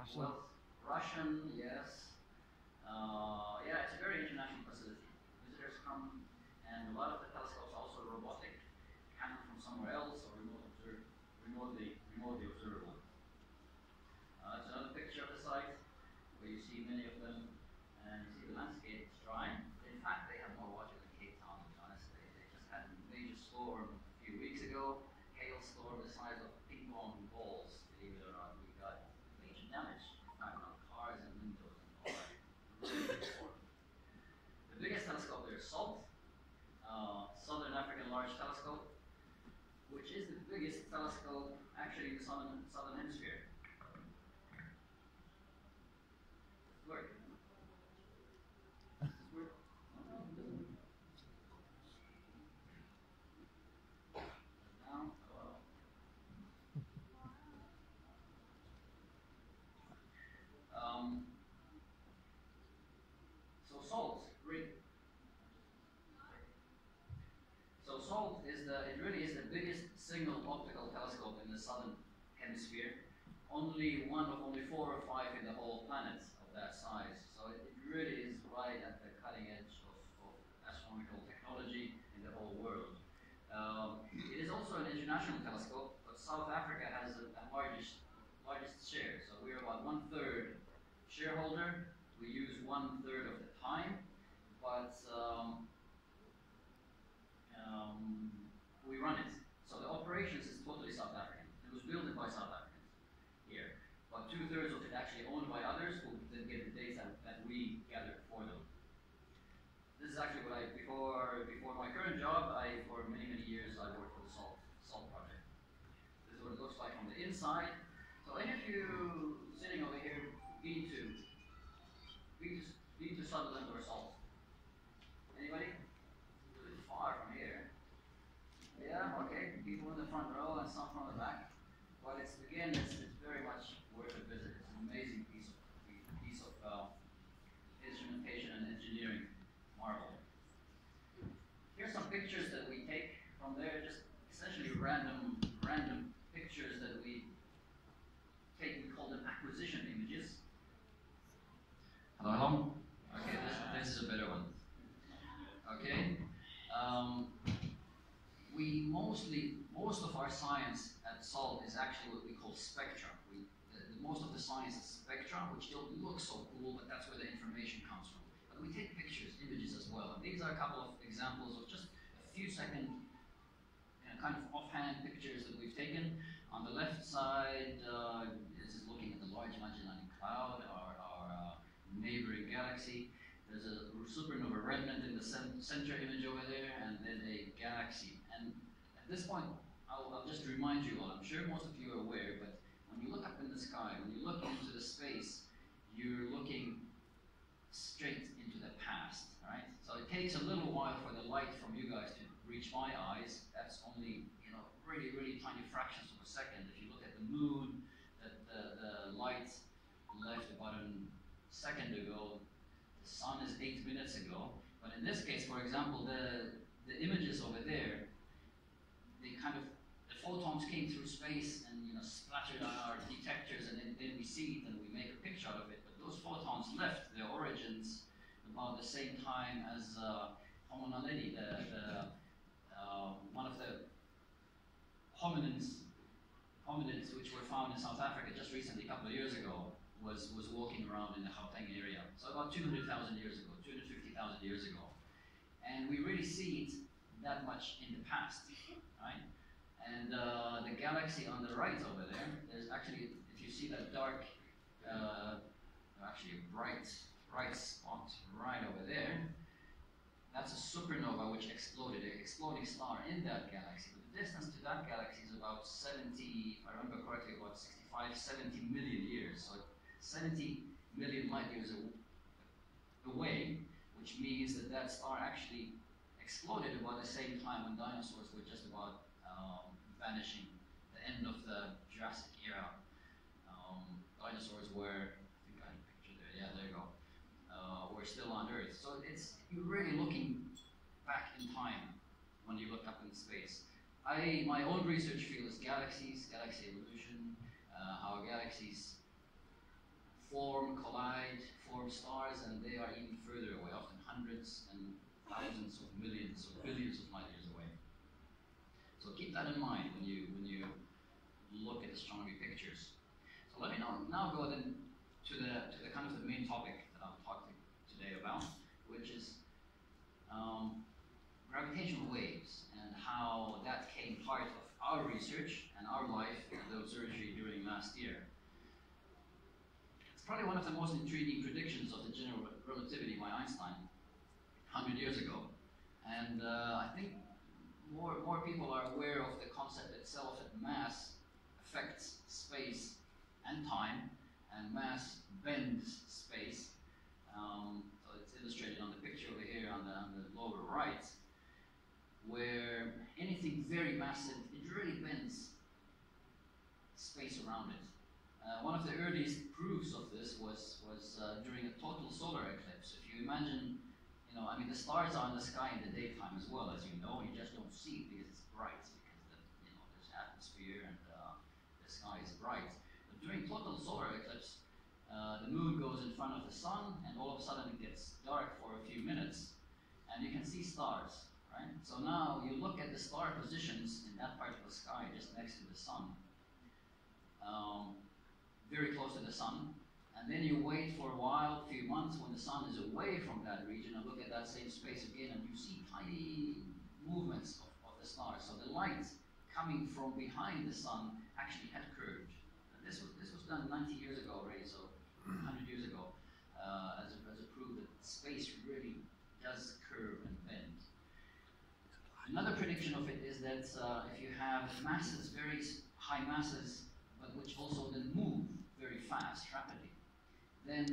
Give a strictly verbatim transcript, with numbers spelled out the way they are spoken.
Russian? Well, Russian, yes. Uh, yeah, it's a very international facility. Visitors come, and a lot of the telescopes are also robotic, come from somewhere else or remote observe, remotely, remotely observable. Uh, it's another picture of the site where you see many of them, and you see the landscape is dry. In fact, they have more water than Cape Town, to be honest. They, they just had a major storm a few weeks ago, hailstorm the size of ping pong balls, believe it or not. We got major damage, in fact, on cars and windows and all that. Really big storm. The biggest telescope there is SALT, uh, Southern African Large Telescope, which is the biggest telescope actually in the southern, southern hemisphere. Does it work? Does this work? No, it doesn't. Down? Oh. Um, so SALT, really. So SALT is the, it really is the biggest single optical telescope in the southern hemisphere. Only one of only four or five in the whole planet of that size. So it, it really is right at the cutting edge of, of astronomical technology in the whole world. Um, it is also an international telescope, but South Africa has the largest, largest share. So we're about one third shareholder. We use one third of the time, but um, um, we run it. So the operations is totally South African. It was built by South Africans here, but two thirds of it actually owned by others who then get the data that we gather for them. This is actually what I, before before my current job, I, for many, many years, I worked for the SALT, SALT project. This is what it looks like from the inside. So any of you sitting over here, been to, been to, been to Sutherland or SALT? Anybody? A little far from here. Yeah, okay, people in the front row and some from the back. Well, it's, again, it's, it's very much worth a visit. It's an amazing piece of, piece of uh, instrumentation and engineering marvel. Here's some pictures that we take from there, just essentially random, random pictures that we take. We call them acquisition images. Hello, hello? Okay, this, this is a better one. Okay. Um, we mostly, most of our science at SALT is actually what we call spectra. We, the, the, most of the science is spectra, which don't look so cool, but that's where the information comes from. But we take pictures, images as well. And these are a couple of examples of just a few second, you know, kind of offhand pictures that we've taken. On the left side, uh, this is looking at the Large Magellanic Cloud, our, our uh, neighboring galaxy. There's a supernova remnant in the center image over there, and then a galaxy. And at this point, I'll, I'll just remind you all, I'm sure most of you are aware, but when you look up in the sky, when you look into the space, you're looking straight into the past, right? So it takes a little while for the light from you guys to reach my eyes. That's only, you know, really, really tiny fractions of a second. If you look at the moon, the, the, the light left about a second ago. The sun is eight minutes ago. But in this case, for example, the, the images over there, they kind of, the photons came through space and, you know, splattered on our detectors, and then, then we see it and we make a picture out of it. But those photons left their origins about the same time as uh, Homo naledi, the, the, uh, one of the hominins, hominids which were found in South Africa just recently, a couple of years ago, was, was walking around in the Gauteng area. So about two hundred thousand years ago, two hundred fifty thousand years ago. And we really see it that much in the past, right? And uh, the galaxy on the right over there, there's actually, if you see that dark, uh, actually a bright, bright spot right over there, that's a supernova which exploded, an exploding star in that galaxy. But the distance to that galaxy is about seventy, if I remember correctly, about sixty-five, seventy million years. So seventy million light years away, which means that that star actually exploded about the same time when dinosaurs were just about um, vanishing, the end of the Jurassic era. Um, dinosaurs were, I think I had a picture there, yeah, there you go. Uh, we're still on Earth. So it's, you're really looking back in time when you look up in space. I, my own research field is galaxies, galaxy evolution, uh, how galaxies form, collide, form stars, and they are even further away, often hundreds and thousands of millions or billions of light years away. So keep that in mind when you when you look at astronomy pictures. So let me now, now go then to the to the kind of the main topic that I'll talk to today about, which is um, gravitational waves and how that came part of our research and our life and the observatory during last year. It's probably one of the most intriguing predictions of the general relativity by Einstein one hundred years ago. And uh, I think more, more people are aware of the concept itself that mass affects space and time, and mass bends space. Um, so it's illustrated on the picture over here on the, on the lower right, where anything very massive, it really bends space around it. Uh, one of the earliest proofs of this was, was uh, during a total solar eclipse. If you imagine, you know, I mean, the stars are in the sky in the daytime as well, as you know, you just don't see it because it's bright, because the, you know, there's atmosphere and uh, the sky is bright. But during total solar eclipse, uh, the moon goes in front of the sun, and all of a sudden it gets dark for a few minutes, and you can see stars, right? So now you look at the star positions in that part of the sky just next to the sun, um, very close to the sun, and then you wait for a while, a few months, when the sun is away from that region, and look at that same space again, and you see tiny movements of, of the stars. So the light coming from behind the sun actually had curved. And this was this was done ninety years ago already, so one hundred years ago, uh, as, a, as a proof that space really does curve and bend. Another prediction of it is that uh, if you have masses, very high masses, but which also then move very fast, rapidly, then